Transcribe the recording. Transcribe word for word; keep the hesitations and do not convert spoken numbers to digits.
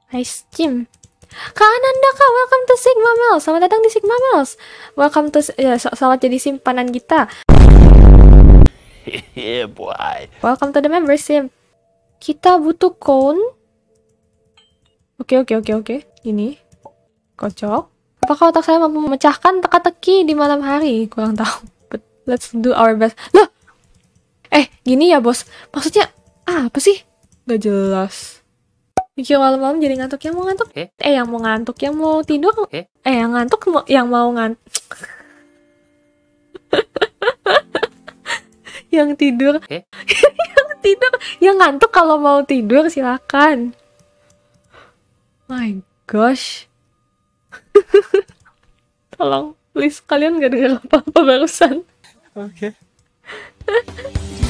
Nice Jim. Kak Ananda, Kak, welcome to Sigma Mills. Selamat datang di Sigma Mills. Welcome to, ya, selamat jadi simpanan kita. Yeah, boy. Welcome to the membership. Kita butuh cone. Oke, oke, oke, oke. Ini. Kocok. Apakah otak saya mampu memecahkan teka-teki di malam hari? Kurang tahu. But let's do our best. Loh! Eh, gini ya, bos. Maksudnya, ah, apa sih? Gak jelas. Mikir malam-malam jadi ngantuk. Yang mau ngantuk? Eh? Eh, yang mau ngantuk. Yang mau tidur? Eh? Eh, yang ngantuk, yang mau ngantuk. Yang tidur. Eh? Yang tidur. Yang ngantuk kalau mau tidur, silakan. My gosh. Tolong, please, kalian gak dengar apa-apa barusan. Okay.